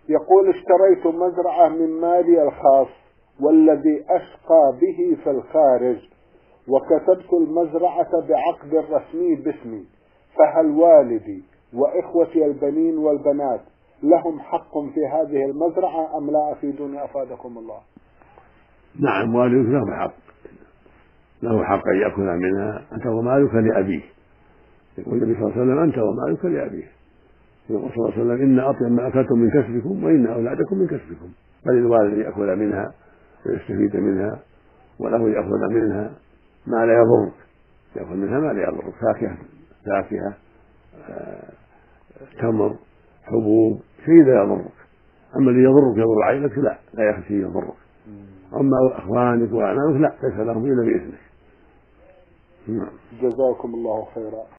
يقول: اشتريت مزرعة من مالي الخاص والذي أشقى به في الخارج، وكتبت المزرعة بعقد رسمي باسمي، فهل والدي وإخوتي البنين والبنات لهم حق في هذه المزرعة أم لا؟ أفيدوني أفادكم الله. نعم، والدك له حق أن يأكل منها، أنت ومالك لأبيه. يقول النبي صلى الله عليه وسلم: أنت ومالك لأبيه. يقول صلى الله عليه وسلم: إن أطيب ما أكلتم من كسبكم وإن أولادكم من كسبكم. فللوالد يأكل منها ويستفيد منها، وله يأخذ منها ما لا يضرك، يأخذ منها ما لا يضرك، فاكهة تمر، حبوب، شيء لا يضرك. أما الذي يضر عينك لا يأخذ شيء يضرك. أما أخوانك وأعمامك لا، ليس لهم إلا بإذنك. جزاكم الله خيرا.